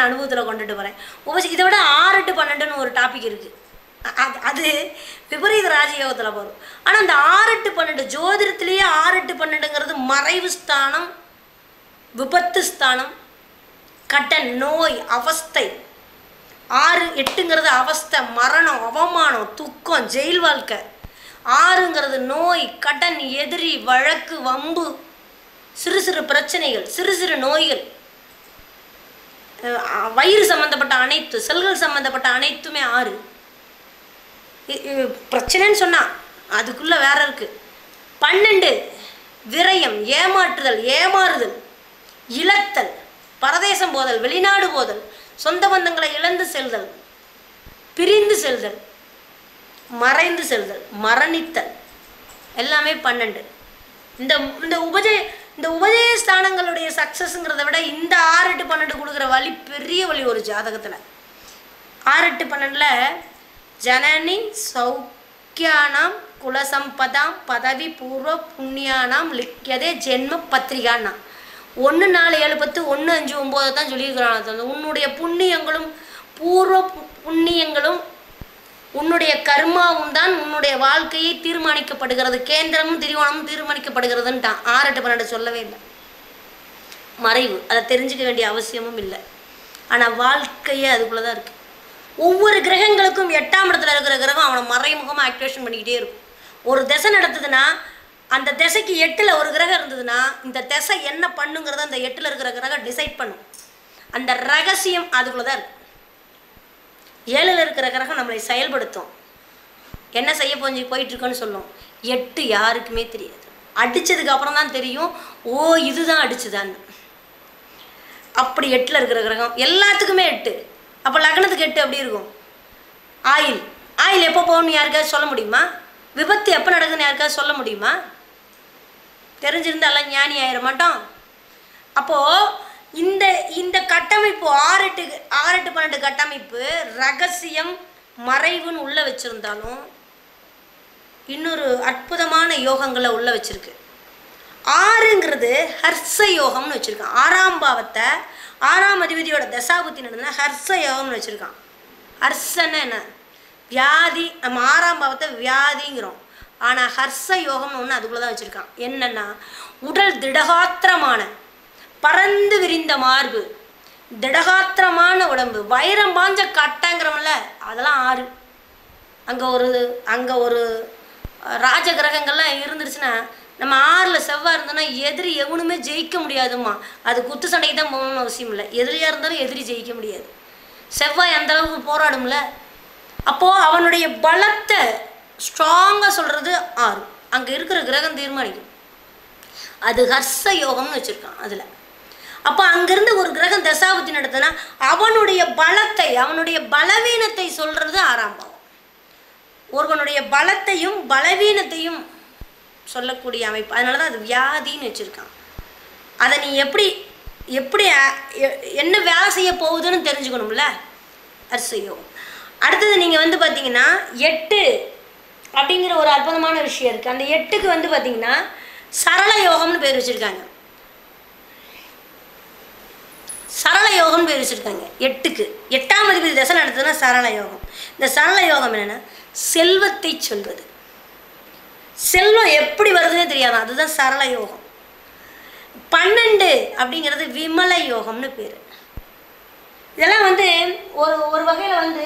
அனுபவத்தில் கொண்டுட்டு வரேன். இதை விட 6 to 12ன்னு ஒரு டாபிக் இருக்குது. அது விபரீத ராஜயோகத்தில் வரும். ஆனால் அந்த 6 to 12 ஜோதிடத்திலேயே 6 to 12ங்கிறது மறைவு ஸ்தானம், விபத்து ஸ்தானம், கடன், நோய், அவஸ்தை. 6 8ங்கிறது அவஸ்தை, மரணம், அவமானம், துக்கம், ஜெயில் வாழ்க்கை. 6ங்கிறது நோய், கடன், எதிரி, வழக்கு, வம்பு, சிறு சிறு பிரச்சனைகள், சிறு சிறு நோய்கள், வயிறு சம்மந்தப்பட்ட அனைத்து, செல்கள் சம்மந்தப்பட்ட அனைத்துமே 6. பிரச்சனைன்னு சொன்னால் அதுக்குள்ளே வேற இருக்குது. 12 விரயம், ஏமாற்றுதல், ஏமாறுதல், இழத்தல், பரதேசம் போதல், வெளிநாடு போதல், சொந்த பந்தங்களை இழந்து செல்தல், பிரிந்து செல்தல், மறைந்து செல்தல், மரணித்தல், எல்லாமே 12. இந்த உபஜயஸ்தானங்களுடைய சக்ஸஸ்ங்கிறத விட இந்த 6 to 12 கொடுக்குற வழி பெரிய வழி ஒரு ஜாதகத்தில். 6 to 12 ஜனனி சௌக்கியானாம் குலசம்பதாம் பதவி பூர்வ புண்ணியானாம் லிக்கியதே ஜென்ம பத்திரிகான்னா 1 4 7 10 1 5 9 தான் சொல்லியிருக்கிறான். உன்னுடைய புண்ணியங்களும் பூர்வ புண்ணியங்களும் உன்னுடைய கர்மாவும் தான் உன்னுடைய வாழ்க்கையை தீர்மானிக்கப்படுகிறது. கேந்திரமும் திரிவோணமும் தீர்மானிக்கப்படுகிறதுன்ட்டான். 6 to 12 சொல்லவே இல்லை. மறைவு, அதை தெரிஞ்சுக்க வேண்டிய அவசியமும் இல்லை. ஆனால் வாழ்க்கையே அதுக்குள்ளே தான் இருக்குது. ஒவ்வொரு கிரகங்களுக்கும் 8ஆம் இடத்துல இருக்கிற கிரகம் அவனை மறைமுகமாக ஆக்டிவேஷன் பண்ணிக்கிட்டே இருக்கும். ஒரு திசை நடத்துதுன்னா அந்த திசைக்கு 8ல் ஒரு கிரகம் இருந்ததுன்னா இந்த திசை என்ன பண்ணுங்கிறத அந்த 8ல் இருக்கிற கிரகம் டிசைட் பண்ணும். அந்த ரகசியம் அதுக்குள்ளே தான் இருக்கும். 7ல் இருக்கிற கிரகம் நம்மளை செயல்படுத்தும். என்ன செய்ய போயிட்டுருக்கோன்னு சொல்லும். 8 யாருக்குமே தெரியாது. அடித்ததுக்கு அப்புறம் தான் தெரியும், ஓ இதுதான் அடிச்சுதான்னு. அப்படி 8ல் இருக்கிற கிரகம் எல்லாத்துக்குமே 8. அப்போ லக்னத்துக்கு 8 அப்படி இருக்கும். ஆயில் எப்போ போகணும்னு யாருக்காவது சொல்ல முடியுமா? விபத்து எப்போ நடக்குதுன்னு யாருக்காவது சொல்ல முடியுமா? தெரிஞ்சிருந்தாலும் ஞானி ஆயிட மாட்டோம். அப்போது இந்த கட்டமைப்பு 6 to 12 கட்டமைப்பு ரகசியம் மறைவுன்னு உள்ளே வச்சுருந்தாலும் இன்னொரு அற்புதமான யோகங்களை உள்ளே வச்சுருக்கு. 6ங்கிறது ஹர்ஷ யோகம்னு வச்சுருக்கான். 6ஆம் பாவத்தை 6ஆம் அதிபதியோட தசாபுத்தி நடந்ததுன்னா ஹர்ஷ யோகம்னு வச்சுருக்கான். ஹர்ஷன்னா என்ன? வியாதி. நம்ம 6ஆம் பாவத்தை வியாதிங்கிறோம். ஆனால் ஹர்ஷ யோகம்னு ஒன்று அதுக்குள்ளே தான் வச்சுருக்கான். என்னென்னா உடல் திடகாத்திரமான, பறந்து விரிந்த மார்பு, திடகாத்திரமான உடம்பு, வைரம் பாஞ்ச கட்டங்கிறவங்கள அதெல்லாம் 6. அங்கே ஒரு ராஜ கிரகங்கள்லாம் இருந்துருச்சுன்னா நம்ம 6ல் செவ்வாய் இருந்தோன்னா எதிரி எவனுமே ஜெயிக்க முடியாதுமா. அது குத்து சண்டைக்கு தான் போகணும்னு அவசியம் இல்லை. எதிரியாக இருந்தாலும் எதிரி ஜெயிக்க முடியாது. செவ்வாய் அந்தளவுக்கு போராடும்ல. அப்போது அவனுடைய பலத்தை ஸ்ட்ராங்காக சொல்கிறது 6. அங்கே இருக்கிற கிரகம் தீர்மானிக்கும். அது ஹர்ஷ யோகம்னு வச்சுருக்கான் அதில். அப்போ அங்கேருந்து ஒரு கிரகம் தசாபுத்தி நடத்துனா அவனுடைய பலத்தை, அவனுடைய பலவீனத்தை சொல்கிறது 6ஆம் பாவம். ஒருவனுடைய பலத்தையும் பலவீனத்தையும் சொல்லக்கூடிய அமைப்பு. அதனால தான் அது வியாதின்னு வச்சுருக்கான். அதை நீ எப்படி என்ன வேலை செய்ய போகுதுன்னு தெரிஞ்சுக்கணும்ல. ஹர்ஷ யோகம். அடுத்தது நீங்கள் பார்த்தீங்கன்னா 8 அப்படிங்கிற ஒரு அற்புதமான விஷயம் இருக்குது. அந்த 8க்கு பார்த்தீங்கன்னா சரள யோகம்னு பேர் வச்சுருக்காங்க. சரள யோகம்னு பேர் வச்சுருக்காங்க 8க்கு. 8ஆம் அதிபதி தசை நடத்துதுன்னா சரள யோகம். இந்த சரள யோகம் என்னென்னா செல்வத்தை சொல்வது. செல்வம் எப்படி வருதுன்னே தெரியாது, அதுதான் சரள யோகம். 12 அப்படிங்கிறது விமல யோகம்னு பேர். இதெல்லாம் ஒரு வகையில்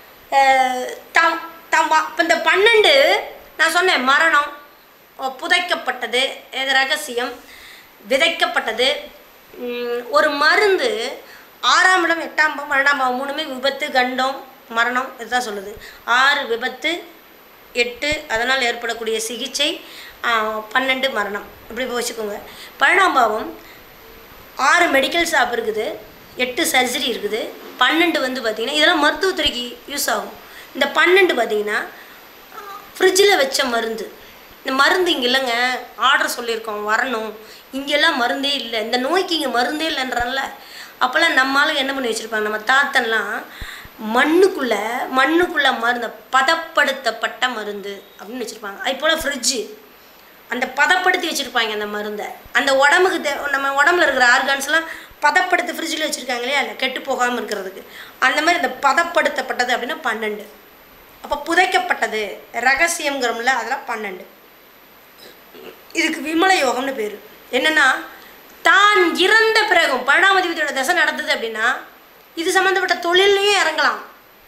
இப்போ இந்த 12 நான் சொன்னேன், மரணம், புதைக்கப்பட்டது, ரகசியம், விதைக்கப்பட்டது. ஒரு மருந்து 6ஆம் இடம் 8ஆம் பாவம் 12ஆம் பாவம் 3மே விபத்து, கண்டம், மரணம் இதுதான் சொல்லுது. 6 விபத்து, 8 அதனால் ஏற்படக்கூடிய சிகிச்சை, 12 மரணம். இப்படி வச்சுக்கோங்க. 12ஆம் பாவம் 6 மெடிக்கல் ஷாப் இருக்குது, 8 சர்ஜரி இருக்குது. 12 பார்த்திங்கன்னா இதெல்லாம் மருத்துவத்துறைக்கு யூஸ் ஆகும். இந்த 12 பார்த்திங்கன்னா ஃப்ரிட்ஜில் வச்ச மருந்து. இந்த மருந்து இங்கே இல்லைங்க, ஆர்டர் சொல்லியிருக்கோம் வரணும், இங்கெல்லாம் மருந்தே இல்லை, இந்த நோய்க்கு இங்கே மருந்தே இல்லைன்றான்ல. அப்போல்லாம் நம்மளால என்ன பண்ணி வச்சுருப்பாங்க, நம்ம தாத்தன்லாம் மண்ணுக்குள்ளே மருந்து, பதப்படுத்தப்பட்ட மருந்து அப்படின்னு வச்சுருப்பாங்க. அது போல் ஃப்ரிட்ஜு அந்த பதப்படுத்தி வச்சுருப்பாங்க அந்த மருந்தை. அந்த உடம்புக்கு நம்ம உடம்புல இருக்கிற ஆர்கான்ஸ்லாம் பதப்படுத்தி ஃப்ரிட்ஜில் வச்சுருக்காங்க இல்லையா, இல்லை கெட்டு போகாமல் இருக்கிறதுக்கு, அந்த மாதிரி இந்த பதப்படுத்தப்பட்டது அப்படின்னா 12. அப்போ புதைக்கப்பட்டது ரகசியங்கிறோம்ல, அதெல்லாம் 12. இதுக்கு விமல யோகம்னு பேர். என்னென்னா தான் இறந்த பிறகும் 12ஆம் அதிபதியோட தசை நடந்தது அப்படின்னா இது சம்மந்தப்பட்ட தொழிலையும் இறங்கலாம்.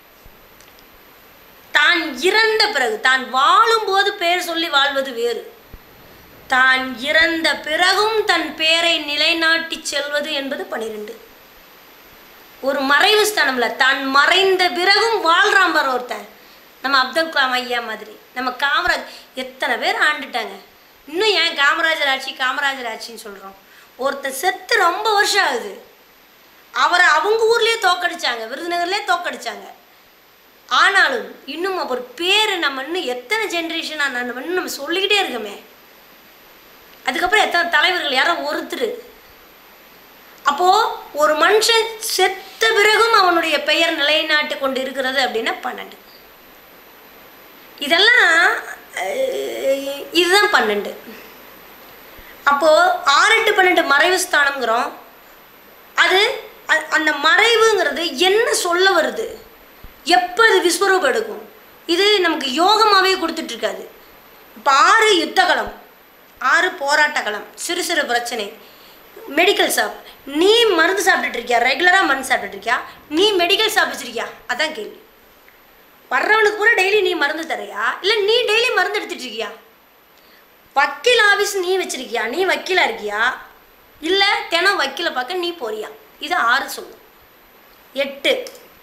தான் இறந்த பிறகு, தான் வாழும்போது பேர் சொல்லி வாழ்வது வேறு, தான் இறந்த பிறகும் தன் பேரை நிலைநாட்டி செல்வது என்பது 12. ஒரு மறைவு ஸ்தானம்ல தான் மறைந்த பிறகும் வாழ்றான் பார் ஒருத்தன். நம்ம அப்துல் கலாம் ஐயா மாதிரி, நம்ம காமராஜ் எத்தனை பேர் ஆண்டுட்டாங்க. இன்னும் ஏன் காமராஜர் ஆட்சின்னு சொல்கிறோம். ஒருத்தன் செத்து ரொம்ப வருஷம் ஆகுது, அவரை அவங்க ஊர்லேயே தோக்கடிச்சாங்க, விருதுநகர்லேயே தோக்கடிச்சாங்க. ஆனாலும் இன்னும் அவர் பேர் நம்ம இன்னும் எத்தனை ஜென்ரேஷனாக நம்ம சொல்லிக்கிட்டே இருக்கோமே. அதுக்கப்புறம் எத்தனை தலைவர்கள், யாரோ ஒருத்தர். அப்போது ஒரு மனுஷன் செத்த பிறகும் அவனுடைய பெயர் நிலைநாட்டு கொண்டு இருக்கிறது அப்படின்னா 12. இதெல்லாம் இதுதான் 12. அப்போது 6, 8, 12 மறைவு ஸ்தானம்ங்கிறோம். அது அந்த மறைவுங்கிறது என்ன சொல்ல வருது, எப்போ அது விஸ்வரூபம் எடுக்கும், இது நமக்கு யோகமாகவே கொடுத்துட்ருக்காது. இப்போ 6 யுத்தகலம், 6 போராட்டக்களம், சிறு சிறு பிரச்சனை, மெடிக்கல் ஷாப். நீ மருந்து சாப்பிட்டுட்டு இருக்கியா, ரெகுலராக மருந்து சாப்பிட்டுட்டு இருக்கியா, நீ மெடிக்கல் ஷாப் வச்சுருக்கியா, அதான் கேள்வி. வர்றவனுக்கு பூரா டெய்லி நீ மருந்து தரையா, இல்லை நீ டெய்லி மருந்து எடுத்துகிட்டு இருக்கியா? வக்கீல் ஆஃபீஸ் நீ வச்சுருக்கியா, நீ வக்கீலாக இருக்கியா, இல்லை தினம் வக்கீலை பார்க்க நீ போறியா? இது 6 சொல்லும். 8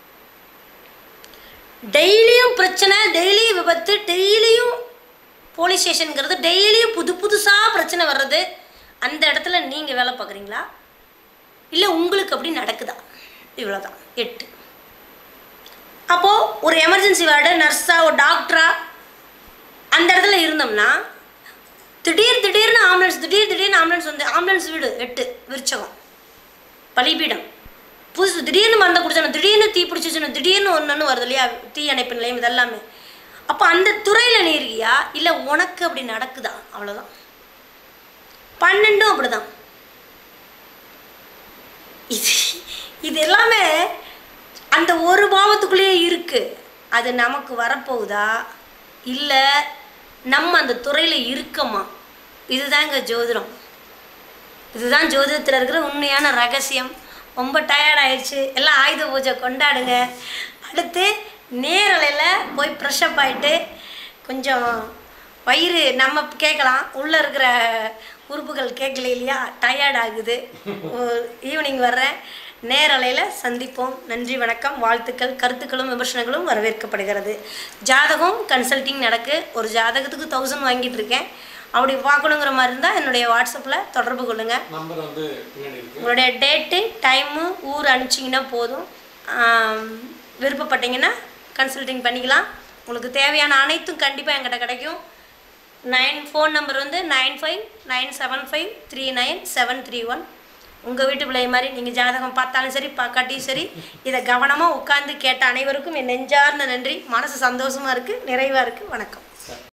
டெய்லியும் பிரச்சனை, டெய்லியும் விபத்து, டெய்லியும் போலீஸ் ஸ்டேஷனுங்கிறது, டெய்லியும் புதுசாக பிரச்சனை வர்றது. அந்த இடத்துல நீங்கள் வேலை பார்க்குறீங்களா, இல்லை உங்களுக்கு அப்படி நடக்குதா? இவ்வளோதான் 8. அப்போது ஒரு எமர்ஜென்சி வார்டு, நர்ஸாக, ஒரு டாக்டராக அந்த இடத்துல இருந்தோம்னா திடீர்னு ஆம்புலன்ஸ் வந்து ஆம்புலன்ஸ் வீடு 8 விருச்சகம் பலிபீடம் புதுசு, திடீர்னு மருந்தை குடிச்சோம், திடீர்னு தீ பிடிச்சிச்சோம், திடீர்னு ஒன்று வருது இல்லையா, தீ அணைப்பு நிலையம், இதெல்லாமே. அப்போ அந்த துறையில் நீ இருக்கியா, இல்லை உனக்கு அப்படி நடக்குதா? அவ்வளோதான். 12 அப்படிதான். இது எல்லாமே அந்த ஒரு பாவத்துக்குள்ளேயே இருக்குது. அது நமக்கு வரப்போகுதா, இல்லை நம்ம அந்த துறையில் இருக்கமா? இதுதாங்க ஜோதிடம். இதுதான் ஜோதிடத்தில் இருக்கிற உண்மையான ரகசியம். ரொம்ப டயர்ட் ஆயிடுச்சு, எல்லாம் ஆயுத பூஜை கொண்டாடுங்க. அடுத்து நேரலையில் போய் ஃப்ரெஷ்அப் ஆகிட்டு கொஞ்சம் வயிறு நம்ம கேட்கலாம், உள்ளே இருக்கிற உறுப்புகள் கேட்கல இல்லையா, டயர்ட் ஆகுது. ஈவினிங் வர்றேன், நேரலையில் சந்திப்போம். நன்றி, வணக்கம், வாழ்த்துக்கள். கருத்துக்களும் விமர்சனங்களும் வரவேற்கப்படுகிறது. ஜாதகம் கன்சல்டிங் நடக்கு. ஒரு ஜாதகத்துக்கு 1000 வாங்கிட்டு இருக்கேன். அப்படி பார்க்கணுங்கிற மாதிரி இருந்தால் என்னுடைய வாட்ஸ்அப்பில் தொடர்பு கொள்ளுங்கள். உங்களுடைய டேட்டு, டைமு, ஊர் அனுப்பிச்சிங்கன்னா போதும். விருப்பப்பட்டீங்கன்னா கன்சல்டிங் பண்ணிக்கலாம். உங்களுக்கு தேவையான அனைத்தும் கண்டிப்பாக என்கிட்ட கிடைக்கும். ஃபோன் நம்பர் வந்து 9597539731. உங்கள் வீட்டு பிள்ளை மாதிரி நீங்கள் ஜாதகம் பார்த்தாலும் சரி, பார்க்காட்டியும் சரி, இதை கவனமாக உட்காந்து கேட்ட அனைவருக்கும் என் நெஞ்சார்ந்த நன்றி. மனசு சந்தோஷமாக இருக்குது, நிறைவாக இருக்குது. வணக்கம்.